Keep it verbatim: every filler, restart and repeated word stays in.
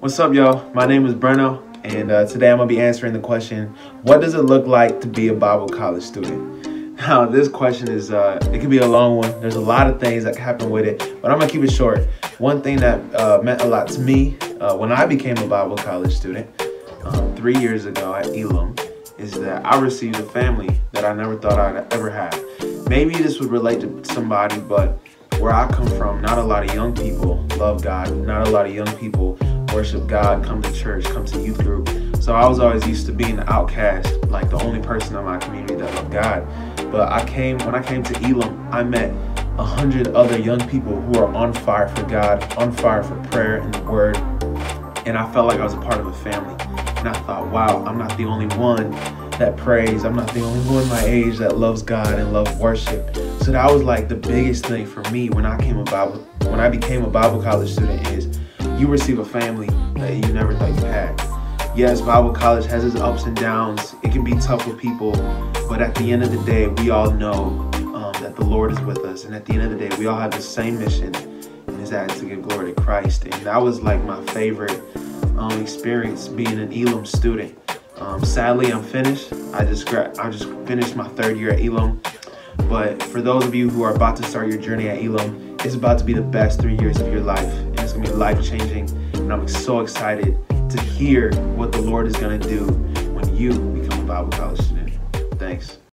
What's up, y'all? My name is Brenno, and uh, today I'm going to be answering the question, what does it look like to be a Bible college student? Now, this question is, uh, it can be a long one. There's a lot of things that can happen with it, but I'm going to keep it short. One thing that uh, meant a lot to me uh, when I became a Bible college student um, three years ago at Elim is that I received a family that I never thought I'd ever have. Maybe this would relate to somebody, but where I come from, not a lot of young people love God. Not a lot of young people worship God, come to church, come to youth group. So I was always used to being the outcast, like the only person in my community that loved God. But I came, when I came to Elim, I met a hundred other young people who are on fire for God, on fire for prayer and the word. And I felt like I was a part of a family. And I thought, wow, I'm not the only one that prays. I'm not the only one my age that loves God and loves worship. So that was like the biggest thing for me when I came a Bible, when I became a Bible college student is you receive a family that you never thought you had. Yes, Bible college has its ups and downs. It can be tough with people, but at the end of the day, we all know um, that the Lord is with us. And at the end of the day, we all have the same mission, and it's that to give glory to Christ. And that was like my favorite um, experience being an Elim student. Um, sadly, I'm finished. I just gra I just finished my third year at Elim. But for those of you who are about to start your journey at Elim, it's about to be the best three years of your life. And it's going to be life-changing. And I'm so excited to hear what the Lord is going to do when you become a Bible college student. Thanks.